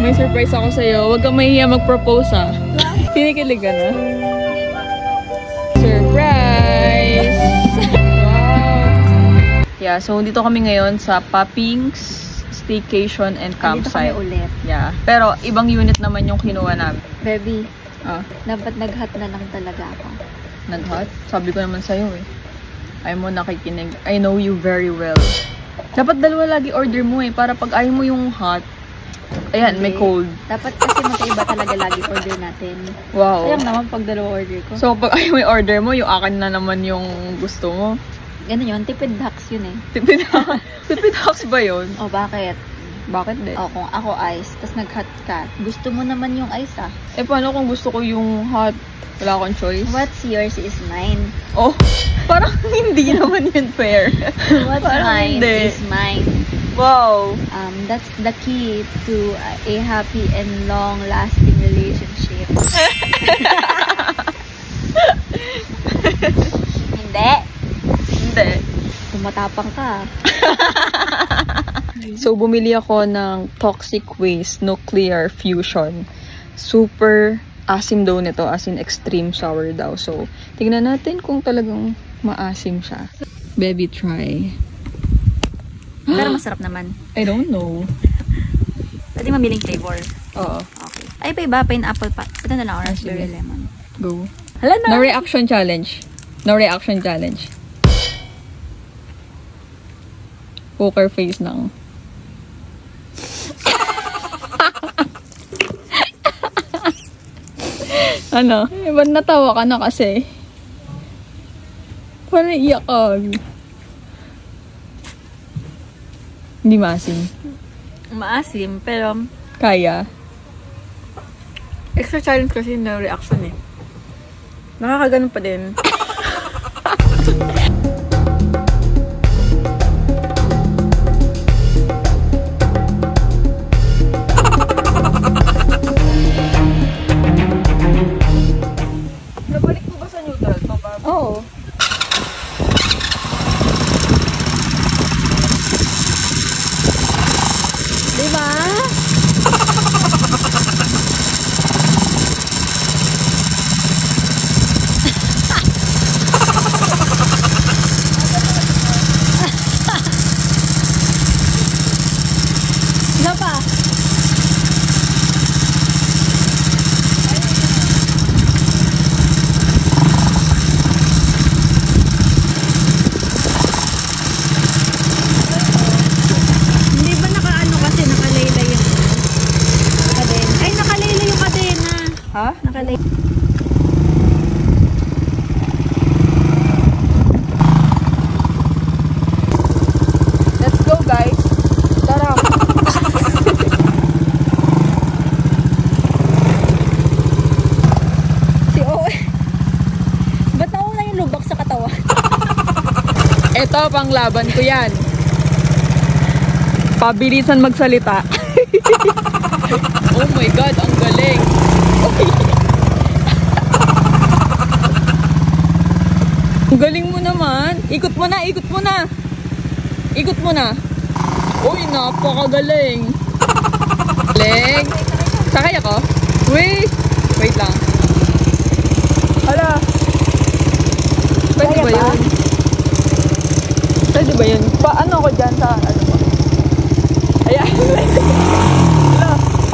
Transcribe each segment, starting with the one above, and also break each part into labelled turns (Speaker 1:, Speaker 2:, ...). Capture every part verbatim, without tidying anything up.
Speaker 1: May surprise ako sa'yo. Huwag kang mahihiya mag-propose, ah. Kinikilig ka na? Surprise! Wow! Yeah, so dito kami ngayon sa Paping's Staycation and Campsite.
Speaker 2: Dito kami ulit.
Speaker 1: Yeah. Pero ibang unit naman yung kinuha namin.
Speaker 2: Baby,
Speaker 1: Ah,
Speaker 2: dapat nag-hot na lang talaga ako.
Speaker 1: nag-hot? Sabi ko naman sa'yo eh. Ayaw mo nakikinig. I know you very well. Dapat dalawa lagi order mo eh. Para pag ayaw mo yung hot, ayan, may
Speaker 2: Hindi.
Speaker 1: cold.
Speaker 2: Dapat kasi magkaiba talaga lagi order natin.
Speaker 1: Wow.
Speaker 2: Sayang naman pag dalawa order ko.
Speaker 1: So, pag ayaw mo yung order mo, yung akin na naman yung gusto mo.
Speaker 2: Ganun yun, tipid hacks yun eh.
Speaker 1: Tipid Tipid hacks ba yun?
Speaker 2: O bakit?
Speaker 1: Bakit de?
Speaker 2: O kung ako ice, tas nag-hot ka, gusto mo naman yung ice ah.
Speaker 1: Eh, paano kung gusto ko yung hot? Wala akong choice.
Speaker 2: What's yours is mine.
Speaker 1: Oh, parang hindi naman yun fair.
Speaker 2: What's
Speaker 1: Parang
Speaker 2: mine
Speaker 1: hindi.
Speaker 2: is mine.
Speaker 1: Wow.
Speaker 2: Um, that's the key to a happy and long-lasting relationship. Hindi.
Speaker 1: Hindi.
Speaker 2: Tumatapang ka.
Speaker 1: So, bumili ako ng Toxic Waste Nuclear Fusion. Super asim daw nito, as in extreme sour daw. So, tingnan natin kung talagang maasim siya. Baby, try.
Speaker 2: Pero masarap naman.
Speaker 1: I don't know.
Speaker 2: Pwede mamiling flavor.
Speaker 1: Oo.
Speaker 2: Okay. Ay, pa iba, pineapple pa. Ito na lang, raspberry
Speaker 1: Sige.
Speaker 2: lemon.
Speaker 1: Go.
Speaker 2: Hala na!
Speaker 1: No reaction challenge. No reaction challenge. Poker face lang. Ano? Eh, ba't natawa ka na kasi? Parang iyak ka. Hindi maasim.
Speaker 2: Maasim, pero
Speaker 1: Kaya.
Speaker 2: extra challenge kasi no reaction eh. Nakakaganon pa din.
Speaker 1: Nabalik mo ba sa neutral to, Bob?
Speaker 2: Oo. Diba? Ano pa? Hindi ba nakaano kasi nakalaylay yung kadena? Ay, nakalaylay yung kadena.
Speaker 1: Ha?
Speaker 2: Nakalay.
Speaker 1: Let's go, guys. Tara.
Speaker 2: Si Owen. Ba't nauna yung lubak sa katawan?
Speaker 1: Ito, pang laban ko yan. Pabilisan magsalita. Oh my God, ang galing. Ang galing mo naman. Ikot mo na, ikot mo na. Ikot mo na. Uy, napakagaling. Galing. Sakay ako? Wait. Wait lang. Hala. Pwede
Speaker 2: Kaya
Speaker 1: ba
Speaker 2: ba?
Speaker 1: yun? Pwede ba yun? Paano ko dyan sa ano ba? Ayan. Hala.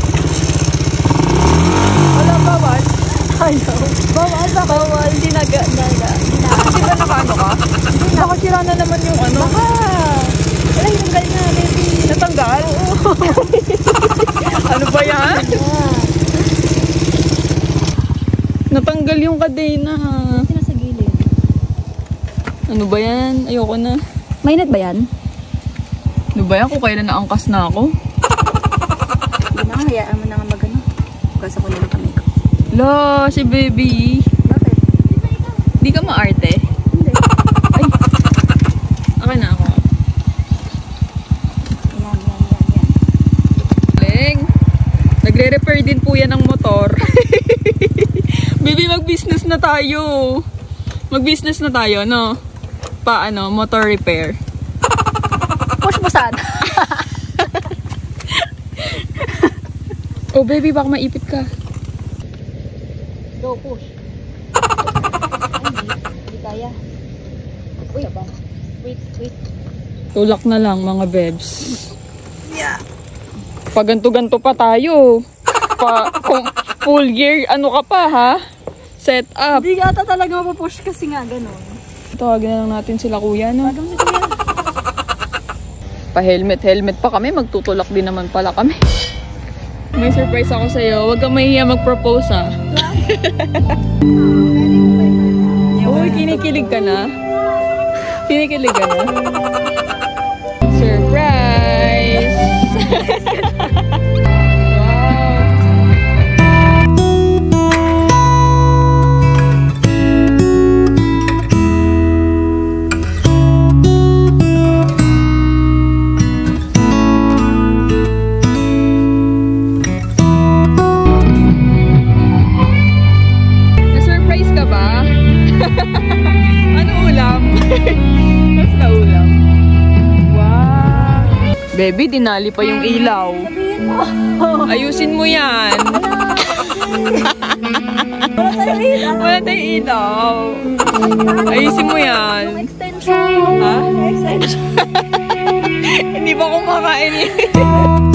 Speaker 1: Hala, bawal.
Speaker 2: Ayaw. Bawal ba? Bawal. Hindi naga. Naga.
Speaker 1: Hindi ba nakaano ka? Baka sira na naman yung ano.
Speaker 2: Baka. Wala yung galing na, baby.
Speaker 1: Natanggal? Oo. Ano ba yan?
Speaker 2: Yeah.
Speaker 1: Natanggal yung kadena.
Speaker 2: Ito na sa gilid.
Speaker 1: Ano ba yan? Ayoko na.
Speaker 2: Mainit ba yan?
Speaker 1: Ano ba yan? Kung kailan naangkas na ako?
Speaker 2: Hindi na, hayaan mo na nga magano. Hugasan ko na lang kamay ko.
Speaker 1: La, si baby.
Speaker 2: Bakit?
Speaker 1: Di ka maarte?
Speaker 2: Hindi.
Speaker 1: Ay. Akin na ako.
Speaker 2: Yan, yan, yan, yan.
Speaker 1: Galing. Nagre-repair din po yan ng motor. Baby, mag-business na tayo. Mag-business na tayo, no? Pa, ano, motor repair.
Speaker 2: Push mo saan?
Speaker 1: Oh, baby, baka maipit ka.
Speaker 2: Go, push. Hindi, hindi kaya. Uy, aba. Wait, wait.
Speaker 1: Tulak na lang, mga bebs. Yeah. Pag ganto-ganto pa tayo. Pa, kung full gear, ano ka pa, ha? Set up.
Speaker 2: Hindi ata talaga mapupush kasi nga, ganun.
Speaker 1: Tawagin na lang natin sila kuya, no?
Speaker 2: Tagang si kuya.
Speaker 1: Pa-helmet-helmet pa kami. Magtutulak din naman pala kami. May surprise ako sa'yo. Huwag kang mahiya mag-propose, ha? Uy, kinikilig ka na? Kinikilig ka na? Surprise! Na-surprise ka ba? Ano ulam? Mas na ulam? Wow! Baby, dinali pa yung ilaw.
Speaker 2: Sabihin mo.
Speaker 1: Ayusin mo yan.
Speaker 2: Wala tayo ilaw.
Speaker 1: Wala tayong ilaw. Ayusin mo yan.
Speaker 2: Yung extension.
Speaker 1: Ha?
Speaker 2: Yung extension.
Speaker 1: Hindi ba kumakain yun?